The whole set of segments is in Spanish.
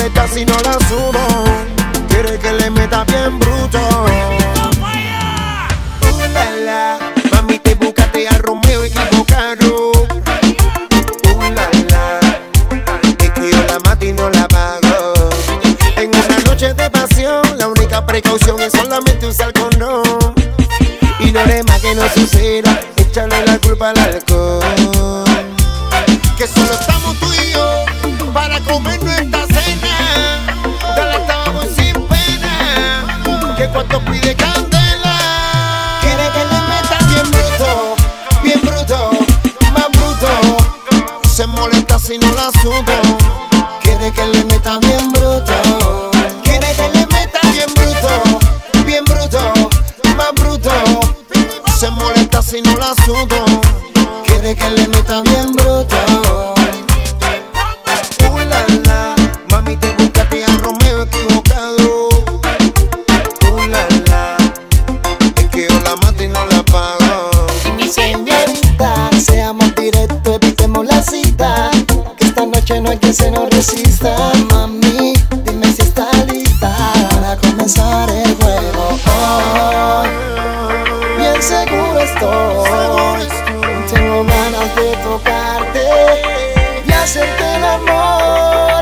molesta si no la subo. Quiere que le meta bien bruto. La la, mami te buscaste a Romeo equivocado. La la, es que yo la mato y no la pago. En una noche de pasión, la única precaución es solamente usar condón. Y no le más que no suceda, echarle la culpa al alcohol. Que solo estamos tú y yo para comer nuestra cena. Dale, estamos sin pena. Que cuánto pide candela. Quiere que le meta bien bruto, más bruto. Se molesta si no la subo. Quiere que le meta bien bruto. Quiere que le meta bien bruto, más bruto. Se molesta si no la subo. Quiere que le meta bien bruto. La la, mami te buscaste a Romeo equivocado. La la, es que yo la mato y no la pago. Mi señorita, seamos directos, evitemos la cita. Que esta noche no hay que se nos resista. Mami, dime si está lista para comenzar el juego. Bien seguro estoy, tengo ganas de tocarte y hacerte el amor.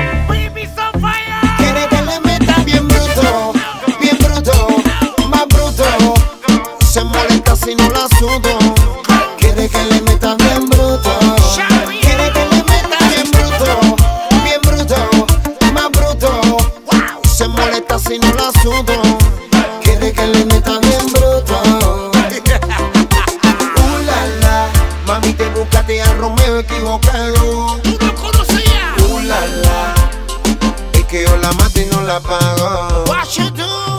Quiere que le meta bien bruto, más bruto. Se molesta si no la subo. Quiere que le meta bien bruto. Quiere que le meta bien bruto, más bruto. Se molesta si no la subo. Quiere que le meta bien bruto. La la, mami te buscaste a Romeo equivocado. La la, es que yo la mato y no la pago. What you do?